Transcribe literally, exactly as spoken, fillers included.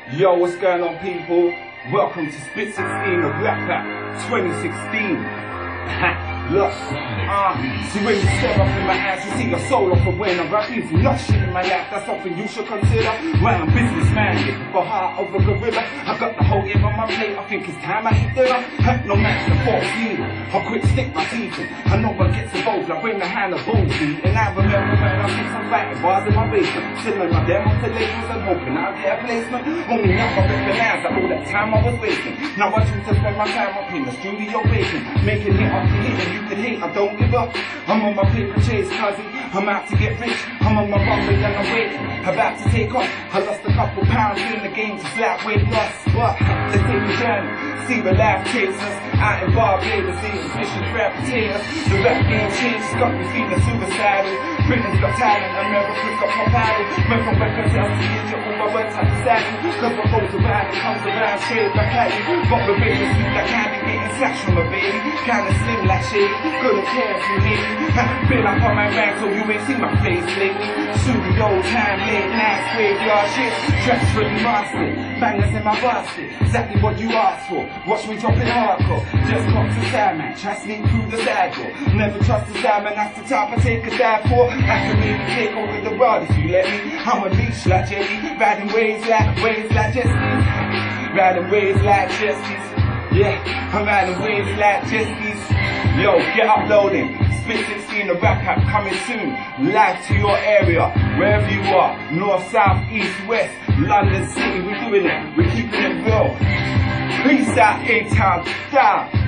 Yo, what's going on, people? Welcome to Spit sixteen of Rap Rap twenty sixteen. Ha! Look, ah, uh, see when you stare up in my eyes, you see your soul off of when I'm rapping some lush shit in my life. That's something you should consider. Why I'm business-minded, for heart of a gorilla. I got the whole year on my plate, I think it's time I eat dinner. Have no match to fourteen, I'll quick stick my teeth in. I know one gets involved, like when the hand of bones beat. And I remember when I did some writing bars in my basement, selling my demos to labels and hoping I'll get a placement. Only now I recognize that all that time I was wasting. Now I choose to spend my time up in the studio baking, making it up to hit, and you can hate, I don't give up. I'm on my paper chase, cousin, I'm out to get rich. I'm on my runway and I'm waiting, about to take off. I lost a couple pounds in the game to flat weight loss. But let's take a journey, see where life takes us. Out in Barbados, eating fish and crab potatoes. The rap game changed, got me feeling suicidal. Britain's got talent, America's got my paddle. Went from records to digital, all my words have to saddle. Cause what goes around, it comes around, straight back at you. Got the baby, sweet like candy, getting snatched from a baby. Kinda slim like shade, couldn't care if you hate me. Been up on my rank, so you ain't seen my face lately. Studio time, late nights, graveyard shit. Tracks really mastered, bangers in my basket. Exactly what you asked for, watch me drop it hardcore. Just come to side match, I sneak through the side door. Never trust the side man, that's the type I take a dive for. I can maybe take over the world if you let me. I'm a leash like Jelly, riding waves like, waves like Jesse's. Riding waves like Jesse's. Yeah, I'm riding waves like Jesse's. Yo, get uploading. Spit sixteen, the rap app coming soon. Live to your area, wherever you are. North, south, east, west, London City, we're doing it. We're keeping it real. Peace out, A-Town, down.